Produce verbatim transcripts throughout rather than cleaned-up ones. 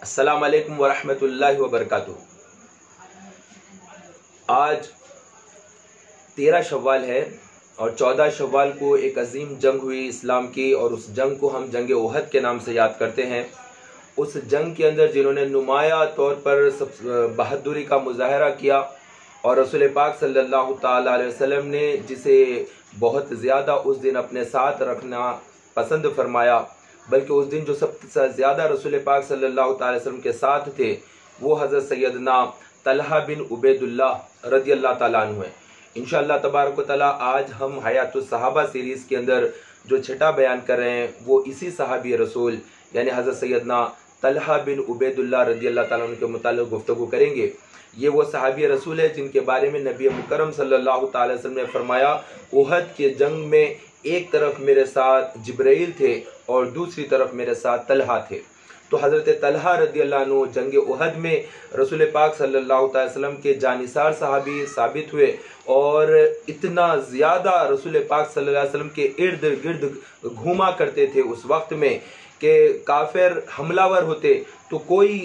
अस्सलाम वालेकुम वरहमतुल्लाहि वबरकातुहू। आज तेरह शव्वाल है और चौदह शव्वाल को एक अजीम जंग हुई इस्लाम की, और उस जंग को हम जंग ओहद के नाम से याद करते हैं। उस जंग के अंदर जिन्होंने नुमाया तौर पर सब बहादुरी का मुजाहरा किया, और रसूल पाक सल्लल्लाहु ताला अलैहि वसल्लम ने जिसे बहुत ज़्यादा उस दिन अपने साथ रखना पसंद फरमाया, बल्कि उस दिन जो सबसे ज़्यादा रसूल पाक सल्लल्लाहु ताला अलैहि वसल्लम के साथ थे वो हज़रत सैयदना तलहा बिन उबैदुल्लाह रज़ियल्लाहु ताला अन्हु है। इंशाअल्लाह तबारक व तआला आज हम हयातुस सहाबा सीरीज़ के अंदर जो छठा बयान कर रहे हैं वो इसी सहाबी रसूल यानी हज़रत सैयदना तलहा बिन उबैदुल्लाह रज़ियल्लाहु ताला अन्हु के मुताल्लिक़ गुफ्तगू करेंगे। ये वो सहाबी रसूल है जिनके बारे में नबी मुकर्रम सल्लल्लाहु ताला अलैहि वसल्लम ने फरमाया, उहद के जंग में एक तरफ मेरे साथ जिब्राइल थे और दूसरी तरफ मेरे साथ तलहा थे। तो हज़रत तलहा रज़ियल्लाहु अन्हु जंग उहद में रसूल पाक सल्लल्लाहु अलैहि वसल्लम के जानिसार सहाबी साबित हुए, और इतना ज़्यादा रसूल पाक सल्लल्लाहु अलैहि वसल्लम के इर्द गिर्द घूमा करते थे उस वक्त में कि काफिर हमलावर होते तो कोई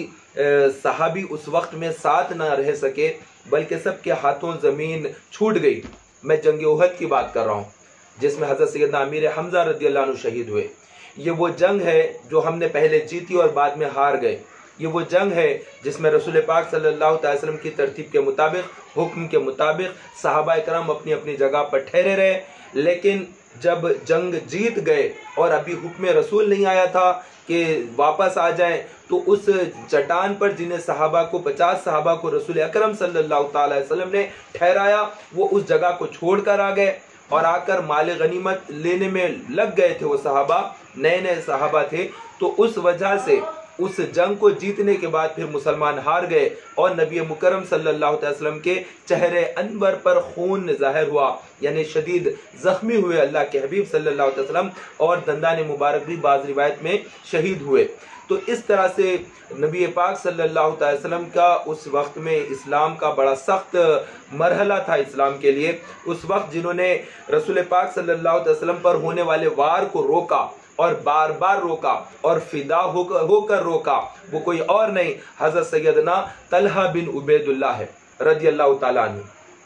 सहाबी उस वक्त में साथ ना रह सके, बल्कि सबके हाथों ज़मीन छूट गई। मैं जंग उहद की बात कर रहा हूँ जिसमें हज़रत सैयदना अमीर हमज़ा रज़ियल्लाहु अन्हु शहीद हुए। ये वो जंग है जो हमने पहले जीती और बाद में हार गए। ये वो जंग है जिसमें रसूल पाक सल्लल्लाहु अलैहि वसल्लम की तरतीब के मुताबिक, हुक्म के मुताबिक सहाबा इकराम अपनी अपनी जगह पर ठहरे रहे, लेकिन जब जंग जीत गए और अभी हुक्म रसूल नहीं आया था कि वापस आ जाएं, तो उस चट्टान पर जिन्हें सहाबा को पचास सहाबा को रसूल अकरम सल्लल्लाहु अलैहि वसल्लम ने ठहराया, वो उस जगह को छोड़कर आ गए और आकर माल गनीमत लेने में लग गए थे। वो सहाबा नए नए सहाबा थे, तो उस वजह से उस जंग को जीतने के बाद फिर मुसलमान हार गए और नबी मुकर्रम सल्लल्लाहु अलैहि वसल्लम के चेहरे अनवर पर खून ज़ाहिर हुआ, यानी शदीद ज़ख्मी हुए अल्लाह के हबीब सल्लल्लाहु अलैहि वसल्लम, और दंदान मुबारक भी बाज़ रिवायत में शहीद हुए। तो इस तरह से नबी पाक सल्लल्लाहु अलैहि वसल्लम का उस वक्त में इस्लाम का बड़ा सख्त मरहला था इस्लाम के लिए। उस वक्त जिन्होंने रसूल पाक सल्लल्लाहु अलैहि वसल्लम पर होने वाले वार को रोका और बार बार रोका और फिदा होकर होकर रोका, वो कोई और नहीं हज़रत सैयदना तलहा बिन उबैदुल्लाह है रज़ियल्लाहु ताला अन्हु।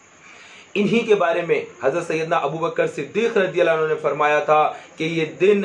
इन्हीं के बारे में हज़रत सैयदना अबू बकर सिद्दीक़ रज़ियल्लाहु अन्हु ने फरमाया था कि ये दिन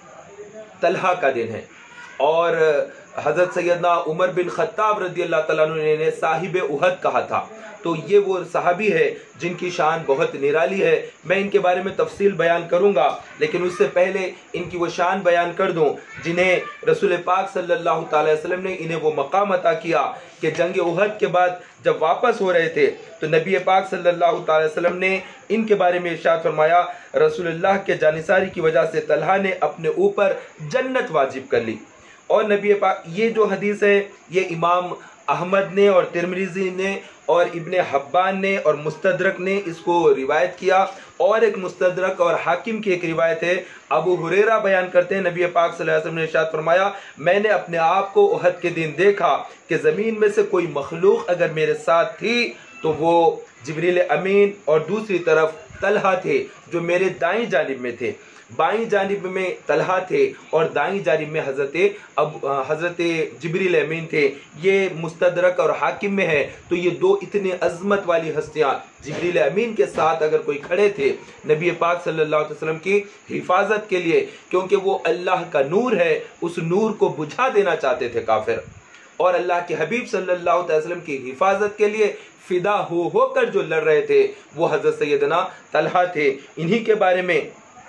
तलहा का दिन है, और हज़रत सैयदना उमर बिन खत्ताब रज़ियल्लाहु ताला अन्हु ने साहिब उहद कहा था। तो ये वो सहाबी है जिनकी शान बहुत निराली है। मैं इनके बारे में तफसील बयान करूंगा, लेकिन उससे पहले इनकी वो शान बयान कर दूं जिन्हें रसूल पाक सल्लल्लाहु अलैहि वसल्लम ने इन्हें वो मकाम अता किया कि जंग उहद के बाद जब वापस हो रहे थे तो नबी पाक सल्लल्लाहु अलैहि वसल्लम ने इनके बारे में इरशाद फरमाया, रसूलुल्लाह के जानिसारी की वजह से तलहा ने अपने ऊपर जन्नत वाजिब कर ली। और नबी पाक, ये जो हदीस है ये इमाम अहमद ने और तिरमिज़ी ने और इब्ने हब्बान ने और मुस्तदरक ने इसको रिवायत किया, और एक मुस्तदरक और हाकिम की एक रिवायत है। अबू हुरैरा बयान करते हैं नबी पाक सल्लल्लाहु अलैहि वसल्लम ने इरशाद फरमाया, मैंने अपने आप को उहद के दिन देखा कि ज़मीन में से कोई मखलूक अगर मेरे साथ थी तो वो जिब्रील अमीन और दूसरी तरफ तलहा थे जो मेरे दाईं जानिब में थे। बाईं जानिब में तलहा थे और दाईं जानिब में हज़रत अब हज़रत जिब्रील अमीन थे। ये मुस्तदरक और हाकिम में है। तो ये दो इतने अज़मत वाली हस्तियाँ जिब्रील अमीन के साथ अगर कोई खड़े थे नबी पाक सल्लल्लाहु अलैहि वसल्लम की हिफाजत के लिए, क्योंकि वो अल्लाह का नूर है, उस नूर को बुझा देना चाहते थे काफिर, और अल्लाह के हबीब सल्लल्लाहु अलैहि वसल्लम की हिफाजत के लिए फिदा हो होकर जो लड़ रहे थे वो हज़रत सैयदना तलहा थे। इन्हीं के बारे में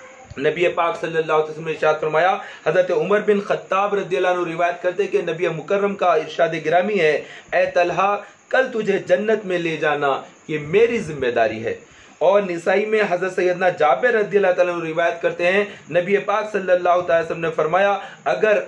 नबी पाक सल्लल्लाहु अलैहि वसल्लम ने इरशाद फरमाया, हज़रत उमर बिन खत्ताब रज़ियल्लाहु अन्हु रिवायत करते कि नबी मुकर्रम का इरशाद गिरामी है, ए तलहा कल तुझे जन्नत में ले जाना ये मेरी जिम्मेदारी है। और निसाई में हज़रत सैयदना जाबिर रज़ियल्लाहु ताला अन्हु रिवायत करते हैं, नबी पाक सल्लल्लाहु अलैहि वसल्लम ने फरमाया, अगर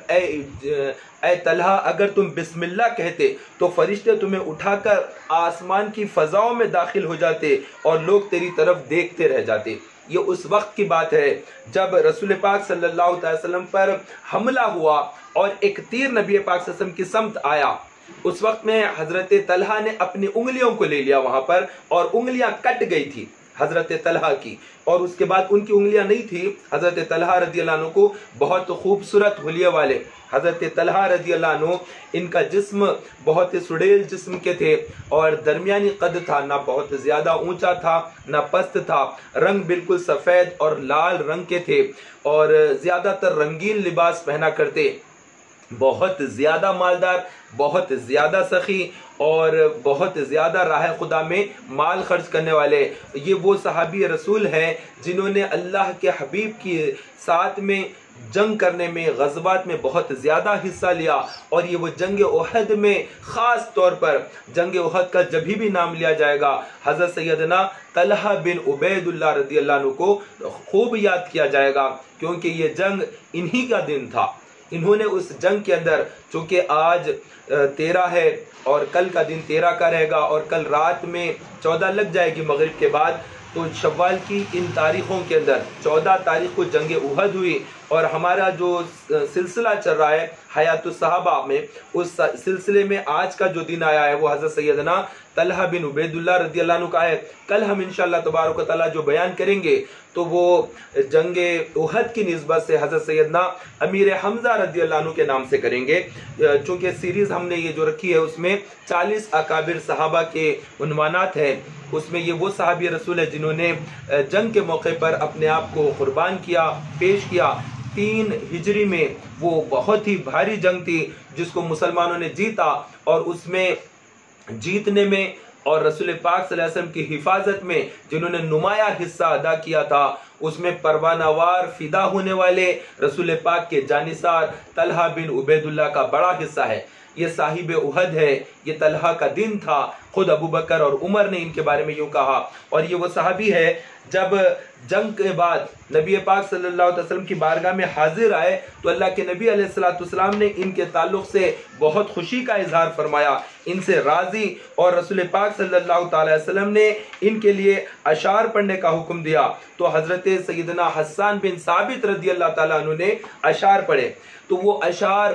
ए ए तलहा अगर तुम बिस्मिल्लाह कहते तो फरिश्ते तुम्हें उठाकर आसमान की फ़ज़ाओं में दाखिल हो जाते और लोग तेरी तरफ देखते रह जाते। ये उस वक्त की बात है जब रसूल पाक सल्लल्लाहु अलैहि वसल्लम पर हमला हुआ और एक तीर नबी पाक सल्लल्लाहु अलैहि वसल्लम की समत आया। उस वक्त में हज़रत तलहा ने अपनी उंगलियों को ले लिया वहां पर, और उंगलियां कट गई थी। حضرت طلحہ کی، اور اس کے بعد ان کی انگلیاں نہیں تھی حضرت طلحہ رضی اللہ عنہ کو بہت خوبصورت حلیے والے حضرت طلحہ رضی اللہ عنہ، ان کا جسم بہت سڑیل جسم کے تھے اور درمیانی قد تھا، نہ بہت زیادہ اونچا تھا نہ پست تھا، رنگ بالکل سفید اور لال رنگ کے تھے اور زیادہ تر رنگین لباس پہنا کرتے، بہت زیادہ مالدار، بہت زیادہ سخی اور بہت زیادہ راہ خدا میں مال خرچ کرنے والے۔ یہ وہ صحابی رسول ہیں جنہوں نے اللہ کے حبیب کی ساتھ میں جنگ کرنے میں، غزوات میں بہت زیادہ حصہ لیا، اور یہ وہ جنگ احد میں خاص طور پر جنگ احد کا جبھی بھی نام لیا جائے گا حضرت سیدنا طلحہ بن عبید اللہ رضی اللہ عنہ کو خوب یاد کیا جائے گا، کیونکہ یہ جنگ انہی کا دن تھا۔ انہوں نے اس جنگ کے اندر، چونکہ آج تیرہ ہے اور کل کا دن تیرہ کا رہے گا اور کل رات میں چودہ لگ جائے گی مغرب کے بعد، تو شوال کی ان تاریخوں کے اندر چودہ تاریخ کو جنگ احد ہوئی، اور ہمارا جو سلسلہ چل رہا ہے حیات الصحابہ میں، اس سلسلے میں آج کا جو دن آیا ہے وہ حضرت سیدنا طلحہ بن عبید اللہ رضی اللہ عنہ کا ہے۔ کل ہم انشاءاللہ تبارک و تعالیٰ جو بیان کریں گے تو وہ جنگ احد کی نسبت سے حضرت سیدنا امیر حمزہ رضی اللہ عنہ کے نام سے کریں گے، چونکہ سیریز ہم نے یہ جو رکھی ہے اس میں چالیس اکابر صحابہ کے عنوانات ہیں، اس میں یہ وہ صحابی رسول ہے جنہوں نے جنگ کے موقع پر اپنے آپ کو قربان کیا، پیش کیا۔ تین ہجری میں وہ بہت ہی بھاری جنگ تھی جس کو مسلمانوں نے جیتا، اور اس میں جیتنے میں اور رسول پاک صلی اللہ علیہ وسلم کی حفاظت میں جنہوں نے نمایاں حصہ ادا کیا تھا، اس میں پروانہ وار فدا ہونے والے رسول پاک کے جانثار طلحہ بن عبید اللہ کا بڑا حصہ ہے۔ یہ صاحب احد ہے، یہ طلحہ کا دن تھا، خود ابو بکر اور عمر نے ان کے بارے میں یوں کہا، اور یہ وہ صحابی ہے جب جنگ کے بعد نبی پاک صلی اللہ علیہ وسلم کی بارگاہ میں حاضر آئے تو اللہ کے نبی علیہ الصلوۃ والسلام نے ان کے تعلق سے بہت خوشی کا اظہار فرمایا، ان سے راضی، اور رسول پاک صلی اللہ تعالی وسلم نے ان کے لیے اشعار پڑھنے کا حکم دیا، تو حضرت سیدنا حسان بن ثابت رضی اللہ تعالیٰ عنہ نے اشعار پڑھے، تو وہ اشعار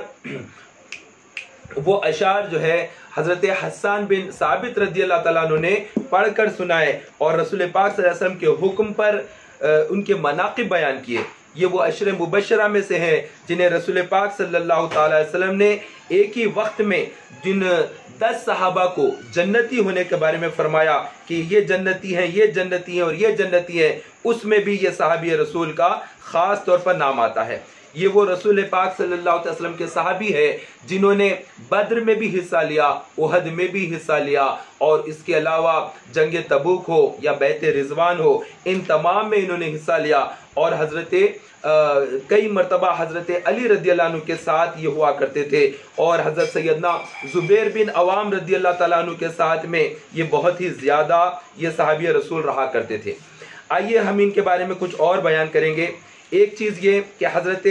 وہ اشعار جو ہے حضرت حسان بن ثابت رضی اللہ تعالیٰ عنہ نے پڑھ کر سنائے اور رسول پاک صلی اللہ علیہ وسلم کے حکم پر ان کے مناقب بیان کیے۔ یہ وہ عشر مبشرہ میں سے ہیں جنہیں رسول پاک صلی اللہ تعالی وسلم نے ایک ہی وقت میں جن دس صحابہ کو جنتی ہونے کے بارے میں فرمایا کہ یہ جنتی ہیں، یہ جنتی ہیں اور یہ جنتی ہیں، اس میں بھی یہ صحابی رسول کا خاص طور پر نام آتا ہے۔ یہ وہ رسول پاک صلی اللہ علیہ وسلم کے صحابی ہے جنہوں نے بدر میں بھی حصہ لیا، احد میں بھی حصہ لیا، اور اس کے علاوہ جنگ تبوک ہو یا بیعت رضوان ہو، ان تمام میں انہوں نے حصہ لیا، اور حضرت کئی مرتبہ حضرت علی رضی اللہ عنہ کے ساتھ یہ ہوا کرتے تھے، اور حضرت سیدنا زبیر بن عوام رضی اللہ تعالیٰ عنہ کے ساتھ میں یہ بہت ہی زیادہ یہ صحابی رسول رہا کرتے تھے۔ آئیے ہم ان کے بارے میں کچھ اور بیان کریں گے۔ ایک چیز یہ کہ حضرت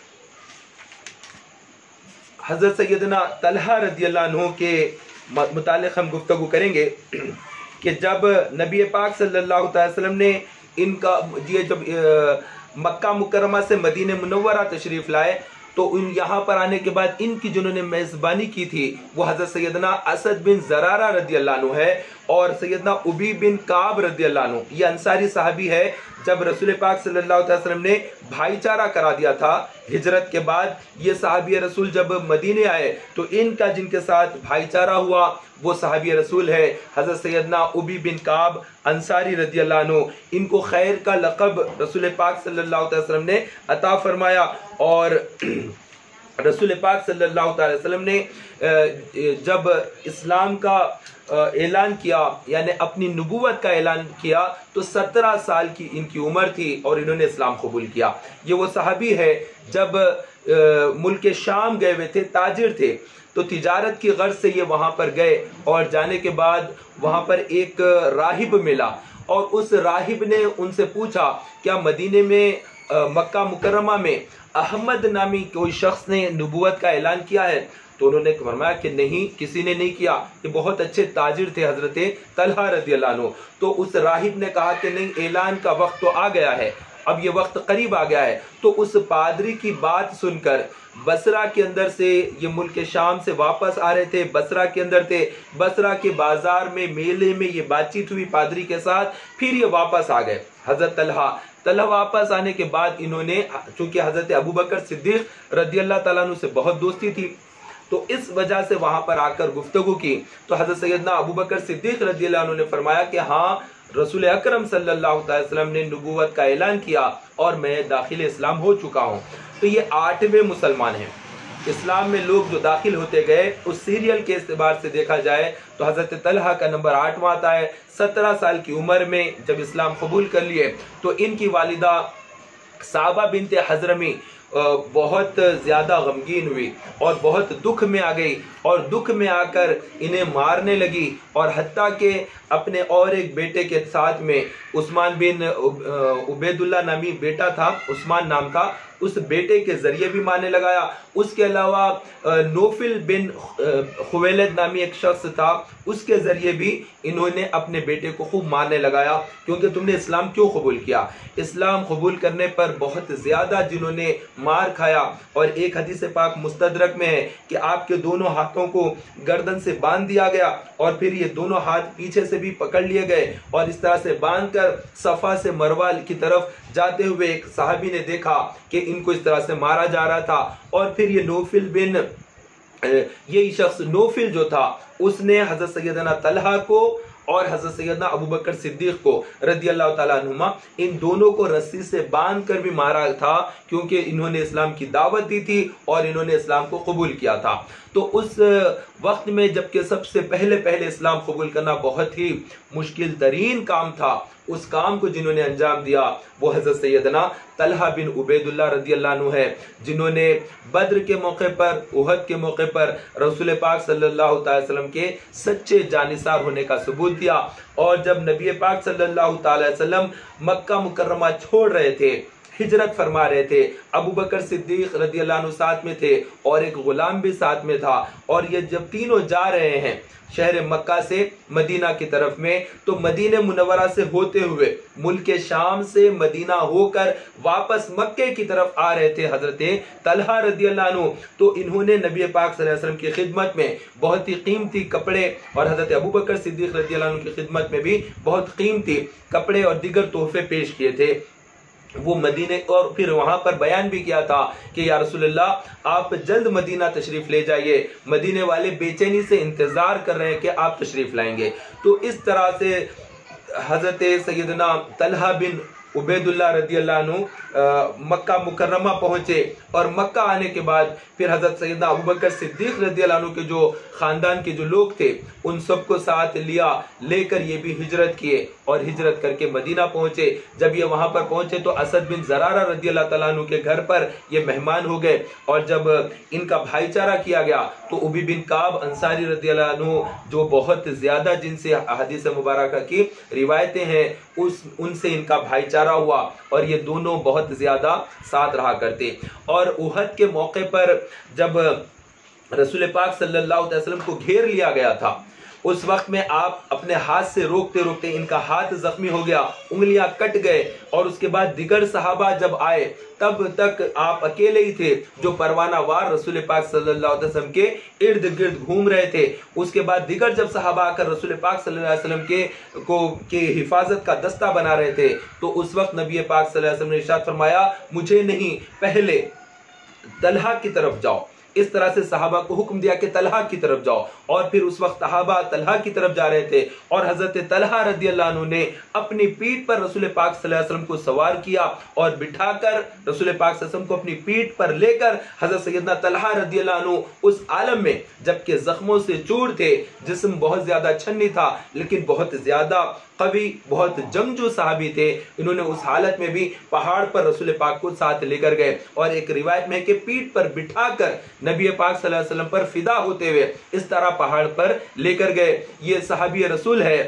حضرت سیدنا طلحہ رضی اللہ عنہ کے متعلق ہم گفتگو کریں گے کہ جب نبی پاک صلی اللہ علیہ وسلم نے ان کا یہ جب مکہ مکرمہ سے مدینہ منورہ تشریف لائے تو ان یہاں پر آنے کے بعد ان کی جنہوں نے میزبانی کی تھی وہ حضرت سیدنا اسد بن زرارہ رضی اللہ عنہ ہے اور سیدنا ابی بن کعب رضی اللہ عنہ، یہ انصاری صحابی ہے۔ جب رسول پاک صلی اللہ علیہ وسلم نے بھائی چارہ کرا دیا تھا ہجرت کے بعد، یہ صحابی رسول جب مدینے آئے تو ان کا جن کے ساتھ بھائی چارہ ہوا وہ صحابی رسول ہے حضرت سیدنا ابی بن کعب انصاری رضی اللہ عنہ۔ ان کو خیر کا لقب رسول پاک صلی اللہ علیہ وسلم نے عطا فرمایا، اور رسول پاک صلی اللہ علیہ وسلم نے جب اسلام کا اعلان کیا یعنی اپنی نبوت کا اعلان کیا تو سترہ سال کی ان کی عمر تھی اور انہوں نے اسلام قبول کیا۔ یہ وہ صحابی ہے جب ملک شام گئے ہوئے تھے، تاجر تھے، تو تجارت کی غرض سے یہ وہاں پر گئے، اور جانے کے بعد وہاں پر ایک راہب ملا اور اس راہب نے ان سے پوچھا کیا مدینے میں مکہ مکرمہ میں احمد نامی کوئی شخص نے نبوت کا اعلان کیا ہے؟ تو انہوں نے فرمایا کہ نہیں، کسی نے نہیں کیا۔ یہ بہت اچھے تاجر تھے حضرت طلحہ رضی اللہ عنہ۔ تو اس راہب نے کہا کہ نہیں، اعلان کا وقت تو آ گیا ہے، اب یہ وقت قریب آ گیا ہے۔ تو اس پادری کی بات سن کر بصرہ کے اندر سے یہ ملک شام سے واپس آ رہے تھے، بصرہ کے اندر تھے، بصرہ کے بازار میں میلے میں یہ بات چیت ہوئی پادری کے ساتھ، پھر یہ واپس آ گئے حضرت طلحہ طلحہ واپس آنے کے بعد انہوں نے، چونکہ حضرت ابوبکر صدیق رضی اللہ تعالیٰ عنہ سے بہت دوستی تھی تو اس وجہ سے وہاں پر آ کر گفتگو کی، تو حضرت سیدنا ابوبکر صدیق رضی اللہ عنہ نے فرمایا کہ ہاں رسول اکرم صلی اللہ علیہ وسلم نے نبوت کا اعلان کیا اور میں داخل اسلام ہو چکا ہوں۔ تو یہ آٹھویں مسلمان ہیں اسلام میں، لوگ جو داخل ہوتے گئے اس سیریل کے اعتبار سے دیکھا جائے تو حضرت طلحہ کا نمبر آٹھواں آتا ہے۔ سترہ سال کی عمر میں جب اسلام قبول کر لیے تو ان کی والدہ صحابہ بنت حضرمی بہت زیادہ غمگین ہوئی اور بہت دکھ میں آ گئی اور دکھ میں آ کر انہیں مارنے لگی، اور حتیٰ کہ اپنے اور ایک بیٹے کے ساتھ میں عثمان بن عبید اللہ نامی بیٹا تھا، عثمان نام تھا، اس بیٹے کے ذریعے بھی مارنے لگایا۔ اس کے علاوہ نوفل بن خویلد نامی ایک شخص تھا، اس کے ذریعے بھی انہوں نے اپنے بیٹے کو خوب مارنے لگایا، کیونکہ تم نے اسلام کیوں قبول کیا؟ اسلام قبول کرنے پر بہت زیادہ جنہوں نے مار کھایا، اور ایک حدیث پاک مستدرک میں ہے کہ آپ کے دونوں ہاتھوں کو گردن سے باندھ دیا گیا اور پھر یہ دونوں ہاتھ پیچھے سے بھی پکڑ لیے گئے، اور اس طرح سے باندھ کر صفا سے مروہ کی طرف جاتے ہوئے ایک صحابی نے دیکھا کہ ان کو اس طرح سے مارا جا رہا تھا، اور پھر یہ نوفل بن یہی شخص نوفل جو تھا اس نے حضرت سیدنا طلحہ کو اور حضرت سیدنا ابوبکر صدیق کو رضی اللہ تعالیٰ عنہما ان دونوں کو رسی سے باندھ کر بھی مارا تھا، کیونکہ انہوں نے اسلام کی دعوت دی تھی اور انہوں نے اسلام کو قبول کیا تھا۔ تو اس وقت میں جبکہ سب سے پہلے پہلے اسلام قبول کرنا بہت ہی مشکل ترین کام تھا، اس کام کو جنہوں نے انجام دیا وہ حضرت سیدنا طلحہ بن عبید اللہ رضی اللہ عنہ ہے، جنہوں نے بدر کے موقع پر، احد کے موقع پر رسول پاک صلی اللہ علیہ وسلم کے سچے جانثار ہونے کا ثبوت دیا، اور جب نبی پاک صلی اللہ علیہ وسلم مکہ مکرمہ چھوڑ رہے تھے، ہجرت فرما رہے تھے، ابوبکر صدیق رضی اللہ عنہ ساتھ میں تھے اور ایک غلام بھی ساتھ میں تھا، اور یہ جب تینوں جا رہے ہیں شہر مکہ سے مدینہ کی طرف میں، تو مدینہ منورہ سے ہوتے ہوئے ملک شام سے مدینہ ہو کر واپس مکے کی طرف آ رہے تھے حضرت طلحہ رضی اللہ عنہ، تو انہوں نے نبی پاک صلی اللہ علیہ وسلم کی خدمت میں بہت ہی قیمتی کپڑے، اور حضرت ابوبکر صدیق رضی اللہ عنہ کی خدمت میں بھی بہت قیمتی کپڑے اور دیگر تحفے پیش کیے تھے وہ مدینے، اور پھر وہاں پر بیان بھی کیا تھا کہ یا رسول اللہ آپ جلد مدینہ تشریف لے جائیے، مدینے والے بے چینی سے انتظار کر رہے ہیں کہ آپ تشریف لائیں گے۔ تو اس طرح سے حضرت سیدنا طلحہ بن عبید اللہ رضی اللہ عنہ مکہ مکرمہ پہنچے، اور مکہ آنے کے بعد پھر حضرت سیدنا ابوبکر صدیق رضی اللہ عنہ کے جو خاندان کے جو لوگ تھے ان سب کو ساتھ لیا، لے کر یہ بھی ہجرت کیے اور ہجرت کر کے مدینہ پہنچے۔ جب یہ وہاں پر پہنچے تو اسد بن زرارہ رضی اللہ تعالیٰ عنہ کے گھر پر یہ مہمان ہو گئے، اور جب ان کا بھائی چارہ کیا گیا تو ابی بن کعب انصاری رضی اللہ عنہ جو بہت زیادہ جن سے حدیث مبارکہ کی روایتیں ہیں اس ان سے ان کا بھائی چارہ ہوا، اور یہ دونوں بہت زیادہ ساتھ رہا کرتے۔ اور احد کے موقع پر جب رسول پاک صلی اللہ علیہ وسلم کو گھیر لیا گیا تھا، اس وقت میں آپ اپنے ہاتھ سے روکتے روکتے ان کا ہاتھ زخمی ہو گیا، انگلیاں کٹ گئے، اور اس کے بعد دیگر صحابہ جب آئے تب تک آپ اکیلے ہی تھے جو پروانہ وار رسول پاک صلی اللہ علیہ وسلم کے ارد گرد گھوم رہے تھے۔ اس کے بعد دیگر جب صحابہ آ کر رسول پاک صلی اللہ علیہ وسلم کے کو کے حفاظت کا دستہ بنا رہے تھے، تو اس وقت نبی پاک صلی اللہ علیہ وسلم نے ارشاد فرمایا مجھے نہیں، پہلے طلحہ کی طرف جاؤ۔ اس طرح سے صحابہ کو حکم دیا کہ طلحہ کی طرف جاؤ، اور پھر اس وقت صحابہ طلحہ کی طرف جا رہے تھے، اور حضرت طلحہ رضی اللہ عنہ نے اپنی پیٹھ پر رسول پاک صلی اللہ علیہ وسلم کو سوار کیا اور بٹھا کر رسول پاک صلی اللہ علیہ وسلم کو اپنی پیٹھ پر لے کر حضرت سیدنا طلحہ رضی اللہ عنہ اس عالم میں جبکہ زخموں سے چور تھے، جسم بہت زیادہ چھنی تھا لیکن بہت زیادہ قوی، بہت جنگجو صحابی تھے، انہوں نے اس حالت میں بھی پہاڑ پر رسول پاک کو ساتھ لے کر گئے، اور ایک روایت میں ہے کہ پیٹھ پر بٹھا کر نبی پاک صلی اللہ علیہ وسلم پر فدا ہوتے ہوئے اس طرح پہاڑ پر لے کر گئے۔ یہ صحابی رسول ہے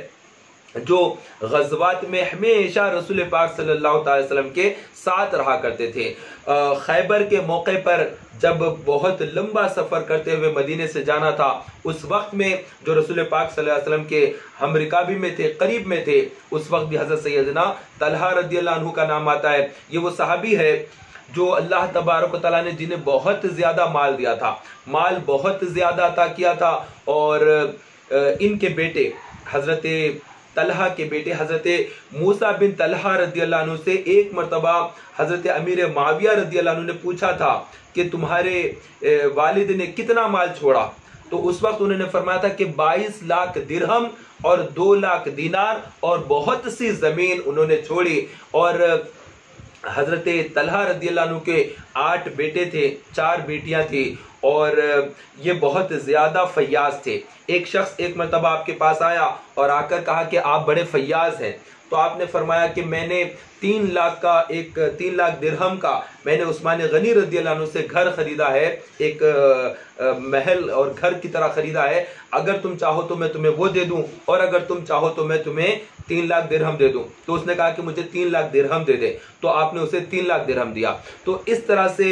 جو غزوات میں ہمیشہ رسول پاک صلی اللہ علیہ وسلم کے ساتھ رہا کرتے تھے۔ خیبر کے موقع پر جب بہت لمبا سفر کرتے ہوئے مدینے سے جانا تھا، اس وقت میں جو رسول پاک صلی اللہ علیہ وسلم کے ہم رکابی میں تھے، قریب میں تھے، اس وقت بھی حضرت سیدنا طلحہ رضی اللہ عنہ کا نام آتا ہے۔ یہ وہ صحابی ہے جو اللہ تبارک و تعالیٰ نے جنہیں بہت زیادہ مال دیا تھا، مال بہت زیادہ عطا کیا تھا، اور ان کے بیٹے حضرت طلحہ کے بیٹے حضرت موسیٰ بن طلحہ رضی اللہ عنہ سے ایک مرتبہ حضرت امیر معاویہ رضی اللہ عنہ نے پوچھا تھا کہ تمہارے والد نے کتنا مال چھوڑا؟ تو اس وقت انہوں نے فرمایا تھا کہ بائیس لاکھ درہم اور دو لاکھ دینار اور بہت سی زمین انہوں نے چھوڑی۔ اور حضرت طلحہ رضی اللہ عنہ کے آٹھ بیٹے تھے، چار بیٹیاں تھیں، اور یہ بہت زیادہ فیاض تھے۔ ایک شخص ایک مرتبہ آپ کے پاس آیا اور آ کر کہا کہ آپ بڑے فیاض ہیں، تو آپ نے فرمایا کہ میں نے تین لاکھ کا ایک تین لاکھ درہم کا میں نے عثمان غنی رضی اللہ عنہ سے گھر خریدا ہے، ایک محل اور گھر کی طرح خریدا ہے، اگر تم چاہو تو میں تمہیں وہ دے دوں، اور اگر تم چاہو تو میں تمہیں تین لاکھ درہم دے دوں۔ تو اس نے کہا کہ مجھے تین لاکھ درہم دے دے، تو آپ نے اسے تین لاکھ درہم دیا۔ تو اس طرح سے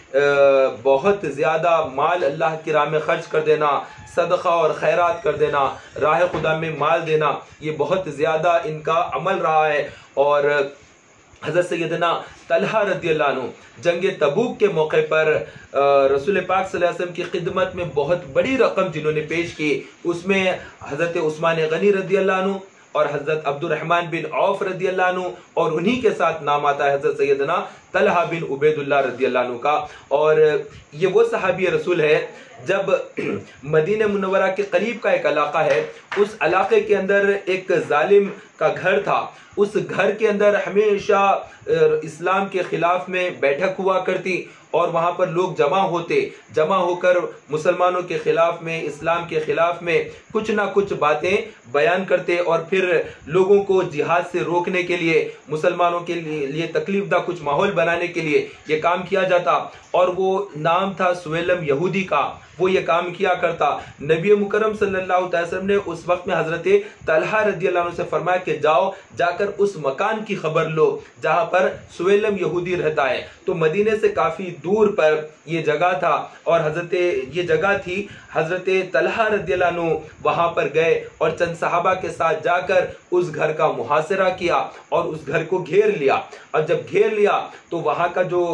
بہت زیادہ مال اللہ کی راہ میں خرچ کر دینا، صدقہ اور خیرات کر دینا، راہ خدا میں مال دینا، یہ بہت زیادہ ان کا عمل رہا ہے۔ اور حضرت سیدنا طلحہ رضی اللہ عنہ جنگ تبوک کے موقع پر رسول پاک صلی اللہ علیہ وسلم کی خدمت میں بہت بڑی رقم جنہوں نے پیش کی، اس میں حضرت عثمان غنی رضی اللہ عنہ اور حضرت عبد الرحمن بن عوف رضی اللہ عنہ، اور انہی کے ساتھ نام آتا ہے حضرت سیدنا طلحہ بن عبید اللہ رضی اللہ عنہ کا۔ اور یہ وہ صحابی رسول ہے، جب مدینہ منورہ کے قریب کا ایک علاقہ ہے، اس علاقے کے اندر ایک ظالم کا گھر تھا، اس گھر کے اندر ہمیشہ اسلام کے خلاف میں بیٹھک ہوا کرتی، اور وہاں پر لوگ جمع ہوتے، جمع ہو کر مسلمانوں کے خلاف میں، اسلام کے خلاف میں کچھ نہ کچھ باتیں بیان کرتے، اور پھر لوگوں کو جہاد سے روکنے کے لیے، مسلمانوں کے لیے تکلیف دہ کچھ ماحول بنانے کے لیے یہ کام کیا جاتا۔ اور وہ نام تھا سویلم یہودی کا، وہ یہ کام کیا کرتا۔ نبی مکرم صلی اللہ علیہ وسلم نے اس وقت میں حضرت طلحہ رضی اللہ عنہ سے فرمایا کہ جاؤ، جا کر اس مکان کی خبر لو جہاں پر سویلم یہودی رہتا ہے۔ تو مدینے سے کافی دور پر یہ جگہ تھا، اور حضرت یہ جگہ تھی، حضرت طلحہ رضی اللہ عنہ وہاں پر گئے اور چند صحابہ کے ساتھ جا کر اس گھر کا محاصرہ کیا اور اس گھر کو گھیر لیا۔ اور جب گھیر لیا تو وہاں کا جو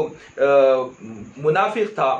منافق تھا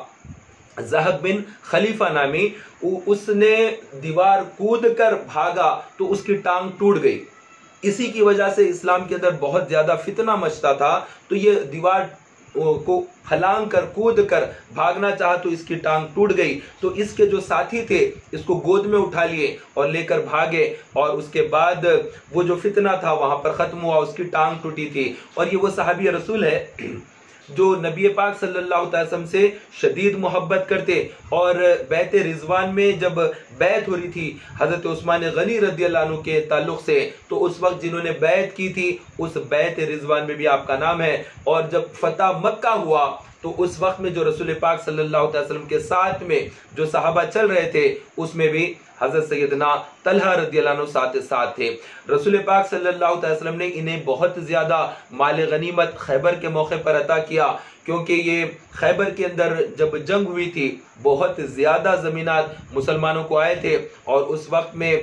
زہب بن خلیفہ نامی، اس نے دیوار کود کر بھاگا تو اس کی ٹانگ ٹوٹ گئی۔ اسی کی وجہ سے اسلام کے اندر بہت زیادہ فتنہ مچتا تھا، تو یہ دیوار کو پھلانگ کر کود کر بھاگنا چاہا تو اس کی ٹانگ ٹوٹ گئی۔ تو اس کے جو ساتھی تھے اس کو گود میں اٹھا لیے اور لے کر بھاگے، اور اس کے بعد وہ جو فتنہ تھا وہاں پر ختم ہوا، اس کی ٹانگ ٹوٹی تھی۔ اور یہ وہ صحابی رسول ہے جو نبی پاک صلی اللہ علیہ وسلم سے شدید محبت کرتے، اور بیعت رضوان میں جب بیعت ہو رہی تھی حضرت عثمان غنی رضی اللہ عنہ کے تعلق سے، تو اس وقت جنہوں نے بیعت کی تھی اس بیعت رضوان میں بھی آپ کا نام ہے۔ اور جب فتح مکہ ہوا تو اس وقت میں جو رسول پاک صلی اللہ علیہ وسلم کے ساتھ میں جو صحابہ چل رہے تھے، اس میں بھی حضرت سیدنا طلحہ رضی اللہ عنہ ساتھ ساتھ تھے۔ رسول پاک صلی اللہ علیہ وسلم نے انہیں بہت زیادہ مال غنیمت خیبر کے موقع پر عطا کیا، کیونکہ یہ خیبر کے اندر جب جنگ ہوئی تھی بہت زیادہ زمینات مسلمانوں کو آئے تھے، اور اس وقت میں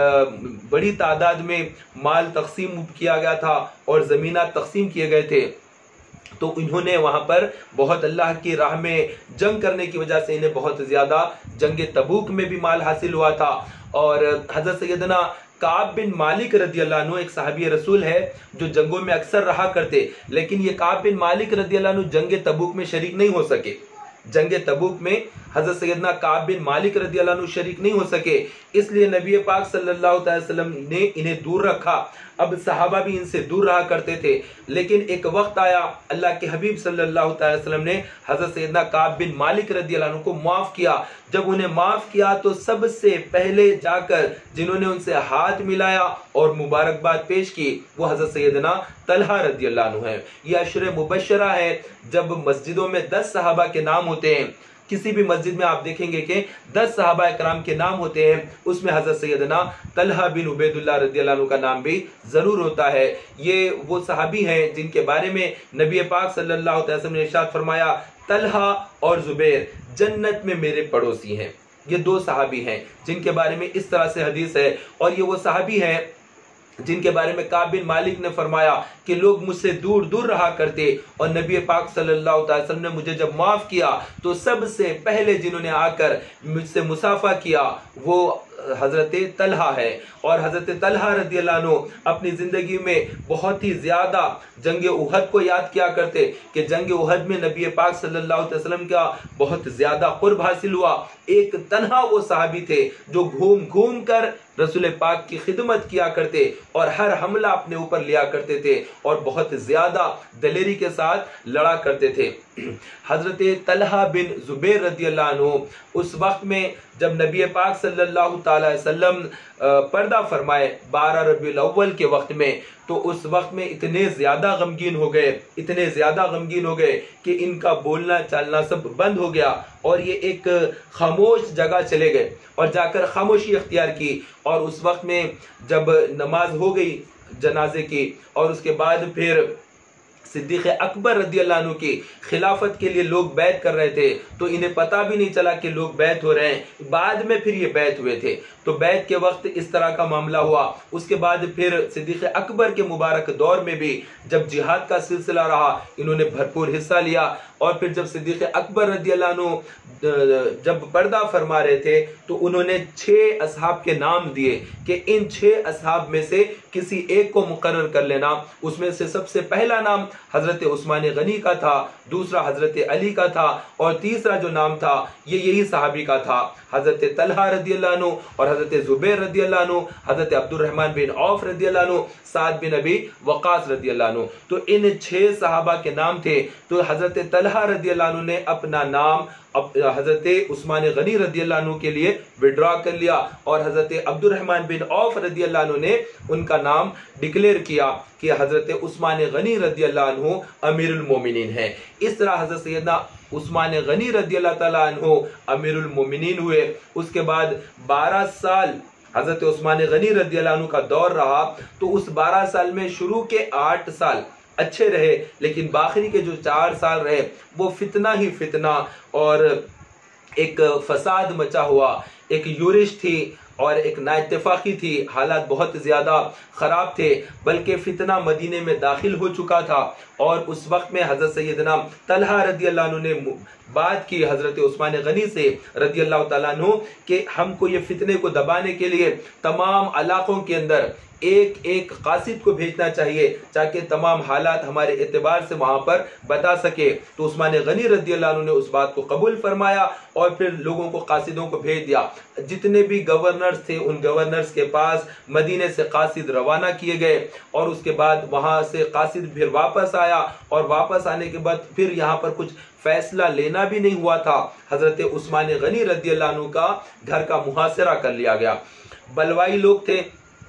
بڑی تعداد میں مال تقسیم کیا گیا تھا اور زمینات تقسیم کیے گئے تھے۔ تو انہوں نے وہاں پر بہت اللہ کی راہ میں جنگ کرنے کی وجہ سے انہیں بہت زیادہ جنگ تبوک میں بھی مال حاصل ہوا تھا۔ اور حضرت سیدنا کعب بن مالک رضی اللہ عنہ ایک صحابی رسول ہے جو جنگوں میں اکثر رہا کرتے، لیکن یہ کعب بن مالک رضی اللہ عنہ جنگ تبوک میں شریک نہیں ہو سکے۔ جنگ تبوک میں حضرت سیدنا کعب بن مالک رضی اللہ عنہ شریک نہیں ہو سکے، اس لیے نبی پاک صلی اللہ علیہ وسلم نے انہیں دور رکھا۔ اب صحابہ بھی ان سے دور رہا کرتے تھے، لیکن ایک وقت آیا اللہ کے حبیب صلی اللہ علیہ وسلم نے حضرت سیدنا کعب بن مالک رضی اللہ عنہ کو معاف کیا۔ جب انہیں معاف کیا تو سب سے پہلے جا کر جنہوں نے ان سے ہاتھ ملایا اور مبارکباد پیش کی وہ حضرت سیدنا طلحہ رضی اللہ عنہ ہے۔ یہ عشر مبشرہ ہے۔ جب مسجدوں میں دس صحابہ کے نام ہوتے ہیں، کسی بھی مسجد میں آپ دیکھیں گے کہ دس صحابہ اکرام کے نام ہوتے ہیں، اس میں حضرت سیدنا طلحہ بن عبید اللہ رضی اللہ عنہ کا نام بھی ضرور ہوتا ہے۔ یہ وہ صحابی ہیں جن کے بارے میں نبی پاک صلی اللہ علیہ وسلم نے ارشاد فرمایا طلحہ اور زبیر جنت میں میرے پڑوسی ہیں۔ یہ دو صحابی ہیں جن کے بارے میں اس طرح سے حدیث ہے، اور یہ وہ صحابی ہیں جن کے بارے میں کعب بن مالک نے فرمایا کہ لوگ مجھ سے دور دور رہا کرتے اور نبی پاک صلی اللہ علیہ وسلم نے مجھے جب معاف کیا تو سب سے پہلے جنہوں نے آ کر مجھ سے مصافحہ کیا وہ حضرت طلحہ ہے۔ اور حضرت طلحہ رضی اللہ عنہ اپنی زندگی میں بہت ہی زیادہ جنگ احد کو یاد کیا کرتے کہ جنگ احد میں نبی پاک صلی اللہ علیہ وسلم کا بہت زیادہ قرب حاصل ہوا۔ ایک تنہا وہ صحابی تھے جو گھوم گھوم کر رسول پاک کی خدمت کیا کرتے اور ہر حملہ اپنے اوپر لیا کرتے تھے اور بہت زیادہ دلیری کے ساتھ لڑا کرتے تھے۔ حضرت طلحہ بن زبیر رضی اللہ عنہ اس وقت میں جب نبی پاک صلی اللہ تعالی وسلم پردہ فرمائے بارہ ربیع الاول کے وقت میں، تو اس وقت میں اتنے زیادہ غمگین ہو گئے اتنے زیادہ غمگین ہو گئے کہ ان کا بولنا چالنا سب بند ہو گیا اور یہ ایک خاموش جگہ چلے گئے اور جا کر خاموشی اختیار کی۔ اور اس وقت میں جب نماز ہو گئی جنازے کی اور اس کے بعد پھر صدیق اکبر رضی اللہ عنہ کی خلافت کے لیے لوگ بیعت کر رہے تھے تو انہیں پتہ بھی نہیں چلا کہ لوگ بیعت ہو رہے ہیں، بعد میں پھر یہ بیعت ہوئے تھے۔ تو بیعت کے وقت اس طرح کا معاملہ ہوا۔ اس کے بعد پھر صدیق اکبر کے مبارک دور میں بھی جب جہاد کا سلسلہ رہا انہوں نے بھرپور حصہ لیا۔ اور پھر جب صدیق اکبر رضی اللہ عنہ جب پردہ فرما رہے تھے تو انہوں نے چھ اصحاب کے نام دیے کہ ان چھ اصحاب میں سے کسی ایک کو مقرر کر لینا۔ اس میں سے سب سے پہلا نام حضرت عثمان غنی کا تھا، دوسرا حضرت علی کا تھا اور تیسرا جو نام تھا یہ یہی صحابی کا تھا، حضرت طلحہ رضی اللہ عنہ اور حضرت زبیر رضی اللہ عنہ، حضرت عبد الرحمن بن عوف رضی اللہ عنہ، سعد بن ابی وقاص رضی اللہ عنہ۔ تو ان چھ صحابہ کے نام تھے۔ تو حضرت طلحہ رضی اللہ عنہ نے اپنا نام حضرت عثمان غنی رضی اللہ عنہ کے لیے وڈرا کر لیا اور حضرت عبد الرحمن بن عوف رضی اللہ عنہ نے ان کا نام ڈکلیئر کیا کہ حضرت عثمان غنی رضی اللہ عنہ امیر المومنین ہے۔ اس طرح حضرت سیدنا عثمان غنی رضی اللہ تعالیٰ عنہ امیر المومنین ہوئے۔ اس کے بعد بارہ سال حضرت عثمان غنی رضی اللہ عنہ کا دور رہا۔ تو اس بارہ سال میں شروع کے آٹھ سال اچھے رہے لیکن باقی کے جو چار سال رہے وہ فتنہ ہی فتنہ اور ایک فساد مچا ہوا، ایک یورش تھی اور ایک نا اتفاقی تھی، حالات بہت زیادہ خراب تھے، بلکہ فتنہ مدینے میں داخل ہو چکا تھا۔ اور اس وقت میں حضرت سیدنا طلحہ رضی اللہ عنہ نے بات کی حضرت عثمان غنی سے رضی اللہ تعالیٰ عنہ کہ ہم کو یہ فتنے کو دبانے کے لیے تمام علاقوں کے اندر ایک ایک قاصد کو بھیجنا چاہیے تاکہ تمام حالات ہمارے اعتبار سے وہاں پر بتا سکے۔ تو عثمان غنی رضی اللہ عنہ نے اس بات کو قبول فرمایا اور پھر لوگوں کو قاصدوں کو بھیج دیا۔ جتنے بھی گورنرز تھے ان گورنرز کے پاس مدینے سے قاصد روانہ کیے گئے اور اس کے بعد وہاں سے قاصد پھر واپس آیا اور واپس آنے کے بعد پھر یہاں پر کچھ فیصلہ لینا بھی نہیں ہوا تھا۔ حضرت عثمان غنی رضی اللہ عنہ کا گھر کا محاصرہ کر لیا گیا۔ بلوائی لوگ تھے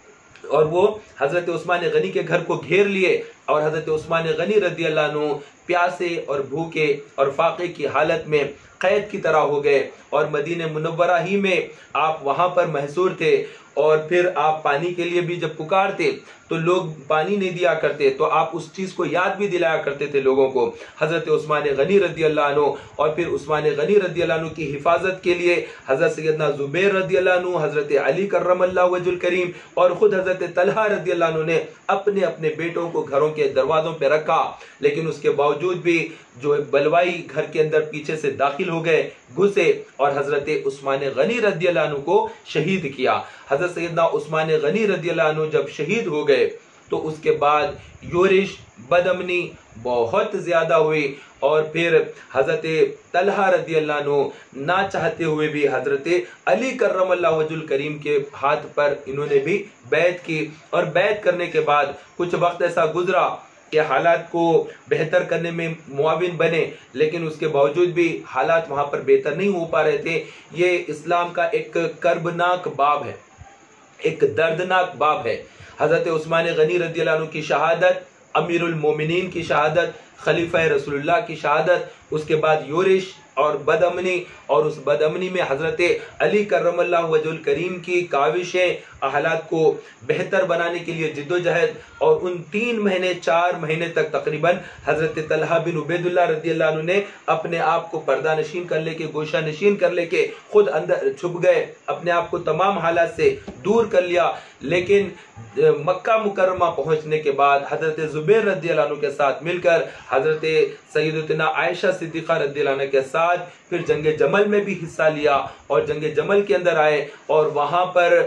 اور وہ حضرت عثمان غنی کے گھر کو گھیر لیے اور حضرت عثمان غنی رضی اللہ عنہ پیاسے اور بھوکے اور فاقے کی حالت میں قید کی طرح ہو گئے اور مدینہ منورہ ہی میں آپ وہاں پر محصور تھے۔ اور پھر آپ پانی کے لیے بھی جب پکارتے تو لوگ پانی نہیں دیا کرتے تو آپ اس چیز کو یاد بھی دلایا کرتے تھے لوگوں کو۔ حضرت عثمان غنی رضی اللہ عنہ اور پھر عثمان غنی رضی اللہ عنہ کی حفاظت کے لیے حضرت سیدنا زبیر رضی اللہ عنہ، حضرت علی کرم اللہ وجہ الکریم اور خود حضرت طلحہ رضی اللہ عنہ نے اپنے اپنے بیٹوں کو گھروں کے دروازوں پہ رکھا، لیکن اس کے باوجود بھی جو بلوائی گھر کے اندر پیچھے سے داخل ہو گئے، گھسے اور حضرت عثمان غنی رضی اللہ عنہ کو شہید کیا۔ حضرت سیدنا عثمان غنی رضی اللہ عنہ جب شہید ہو گئے تو اس کے بعد یورش بدامنی بہت زیادہ ہوئی اور پھر حضرت طلحہ رضی اللہ عنہ نہ چاہتے ہوئے بھی حضرت علی کرم اللہ وجہ الکریم کے ہاتھ پر انہوں نے بھی بیعت کی اور بیعت کرنے کے بعد کچھ وقت ایسا گزرا کہ حالات کو بہتر کرنے میں معاون بنے، لیکن اس کے باوجود بھی حالات وہاں پر بہتر نہیں ہو پا رہے تھے۔ یہ اسلام کا ایک کربناک باب ہے، ایک دردناک باب ہے۔ حضرت عثمان غنی رضی اللہ عنہ کی شہادت، امیر المومنین کی شہادت، خلیفہ رسول اللہ کی شہادت، اس کے بعد یورش اور بدامنی، اور اس بدامنی میں حضرت علی کرم اللہ وجہ الکریم کی کاوشیں حالات کو بہتر بنانے کے لیے جد و جہد، اور ان تین مہینے چار مہینے تک تقریباً حضرت طلحہ بن عبید اللہ رضی اللہ عنہ نے اپنے آپ کو پردہ نشین کر لے کے، گوشہ نشین کر لے کے خود اندر چھپ گئے، اپنے آپ کو تمام حالات سے دور کر لیا۔ لیکن مکہ مکرمہ پہنچنے کے بعد حضرت زبیر رضی اللہ عنہ کے ساتھ مل کر حضرت سیدتنا عائشہ صدیقہ رضی اللہ عنہ کے ساتھ پھر جنگ جمل میں بھی حصہ لیا، اور جنگ جمل کے اندر آئے، اور وہاں پر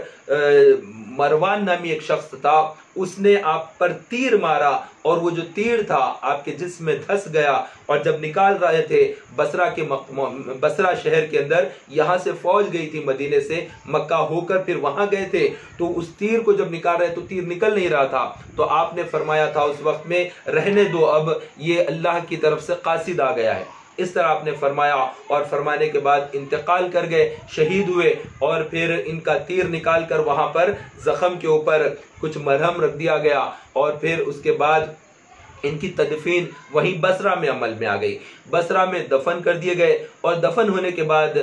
مروان نامی ایک شخص تھا، اس نے آپ پر تیر مارا، اور وہ جو تیر تھا آپ کے جسم میں دھس گیا، اور جب نکال رہے تھے بصرہ کے بصرہ شہر کے اندر، یہاں سے فوج گئی تھی مدینے سے مکہ ہو کر پھر وہاں گئے تھے، تو اس تیر کو جب نکال رہے تو تیر نکل نہیں رہا تھا، تو آپ نے فرمایا تھا اس وقت میں رہنے دو، اب یہ اللہ کی طرف سے قاصد آ گیا ہے، اس طرح آپ نے فرمایا، اور فرمانے کے بعد انتقال کر گئے، شہید ہوئے، اور پھر ان کا تیر نکال کر وہاں پر زخم کے اوپر کچھ مرہم رکھ دیا گیا، اور پھر اس کے بعد ان کی تدفین وہیں بصرہ میں عمل میں آ گئی، بصرہ میں دفن کر دیے گئے، اور دفن ہونے کے بعد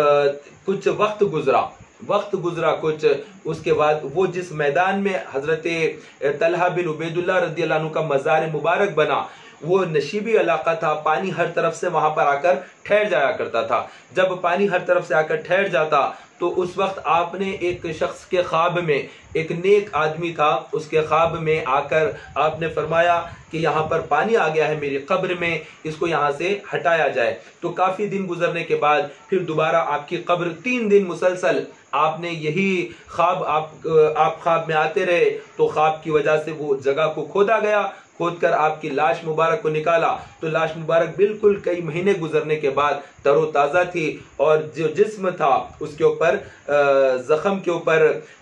کچھ وقت گزرا وقت گزرا کچھ اس کے بعد وہ جس میدان میں حضرت طلحہ بن عبید اللہ رضی اللہ عنہ کا مزار مبارک بنا، وہ نشیبی علاقہ تھا، پانی ہر طرف سے وہاں پر آ کر ٹھہر جایا کرتا تھا، جب پانی ہر طرف سے آ کر ٹھہر جاتا تو اس وقت آپ نے ایک شخص کے خواب میں، ایک نیک آدمی تھا، اس کے خواب میں آ کر آپ نے فرمایا کہ یہاں پر پانی آ گیا ہے میری قبر میں، اس کو یہاں سے ہٹایا جائے، تو کافی دن گزرنے کے بعد پھر دوبارہ آپ کی قبر تین دن مسلسل آپ نے یہی خواب آپ آپ خواب میں آتے رہے، تو خواب کی وجہ سے وہ جگہ کو کھودا گیا، کھود کر آپ کی لاش مبارک کو نکالا، تو لاش مبارک بالکل کئی مہینے گزرنے کے بعد تر و تازہ تھی، اور جو جسم تھا اس کے اوپر زخم کے اوپر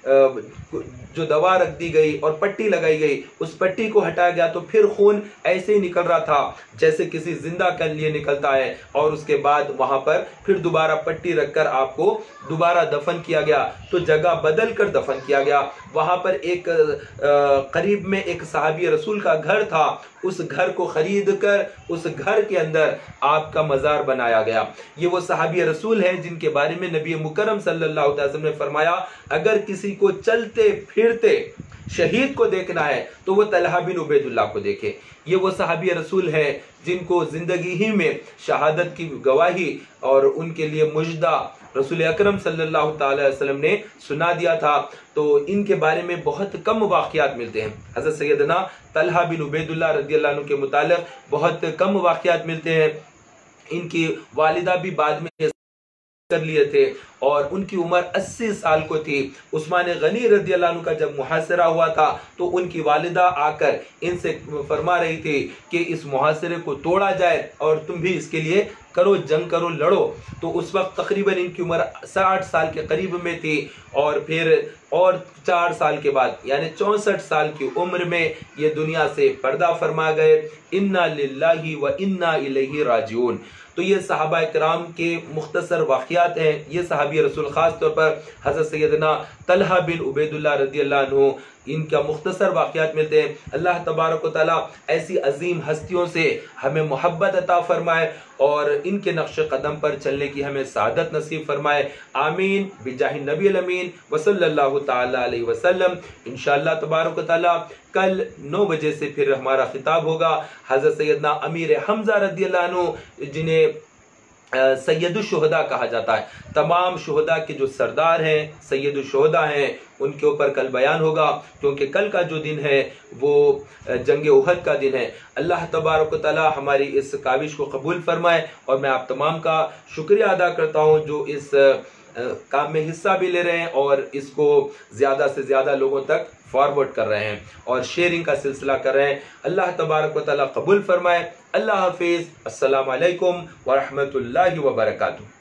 جو دوا رکھ دی گئی اور پٹی لگائی گئی، اس پٹی کو ہٹایا گیا تو پھر خون ایسے ہی نکل رہا تھا جیسے کسی زندہ کے لیے نکلتا ہے، اور اس کے بعد وہاں پر پھر دوبارہ پٹی رکھ کر آپ کو دوبارہ دفن کیا گیا، تو جگہ بدل کر دفن کیا گیا۔ وہاں پر ایک قریب میں ایک صحابی رسول کا گھر تھا، اس گھر کو خرید کر اس گھر کے اندر آپ کا مزار بنایا گیا۔ یہ وہ صحابی رسول ہیں جن کے بارے میں نبی مکرم صلی اللہ علیہ وسلم نے فرمایا اگر کسی کو چلتے پھرتے شہید کو دیکھنا ہے تو وہ طلحہ بن عبید اللہ کو دیکھے۔ یہ وہ صحابی رسول ہیں جن کو زندگی ہی میں شہادت کی گواہی اور ان کے لیے مجدہ رسول اکرم صلی اللہ تعالی وسلم نے سنا دیا تھا، تو ان کے بارے میں بہت کم واقعات ملتے ہیں۔ حضرت سیدنا طلحہ بن عبید اللہ رضی اللہ عنہ کے متعلق بہت کم واقعات ملتے ہیں۔ ان کی والدہ بھی بعد میں کر لیے تھے، اور ان کی عمر اسی سال کو تھی۔ عثمان غنی رضی اللہ عنہ کا جب محاصرہ ہوا تھا تو ان کی والدہ آ کر ان سے فرما رہی تھی کہ اس محاصرے کو توڑا جائے اور تم بھی اس کے لیے کرو، جنگ کرو، لڑو۔ تو اس وقت تقریباً ان کی عمر ساٹھ سال کے قریب میں تھی، اور پھر اور چار سال کے بعد یعنی چونسٹھ سال کی عمر میں یہ دنیا سے پردہ فرما گئے۔ انا للہ و انا الیہ راجعون۔ تو یہ صحابہ کرام کے مختصر واقعات ہیں۔ یہ صحابی رسول خاص طور پر حضرت سیدنا طلحہ بن عبید اللہ رضی اللہ عنہ، ان کا مختصر واقعات ملتے ہیں۔ اللہ تبارک و تعالیٰ ایسی عظیم ہستیوں سے ہمیں محبت عطا فرمائے اور ان کے نقش قدم پر چلنے کی ہمیں سعادت نصیب فرمائے، آمین بجاہ نبی الامین وصلی اللہ تعالی علیہ وسلم۔ انشاءاللہ تبارک و تعالیٰ کل نو بجے سے پھر ہمارا خطاب ہوگا حضرت سیدنا امیر حمزہ رضی اللہ عنہ، جنہیں سید الشہداء کہا جاتا ہے، تمام شہداء کے جو سردار ہیں، سید الشہداء ہیں، ان کے اوپر کل بیان ہوگا، کیونکہ کل کا جو دن ہے وہ جنگ احد کا دن ہے۔ اللہ تبارک و تعالی ہماری اس کاوش کو قبول فرمائے، اور میں آپ تمام کا شکریہ ادا کرتا ہوں جو اس کام میں حصہ بھی لے رہے ہیں اور اس کو زیادہ سے زیادہ لوگوں تک فارورڈ کر رہے ہیں اور شیئرنگ کا سلسلہ کر رہے ہیں۔ اللہ تبارک و تعالی قبول فرمائے۔ اللہ حافظ، السلام علیکم ورحمۃ اللہ وبرکاتہ۔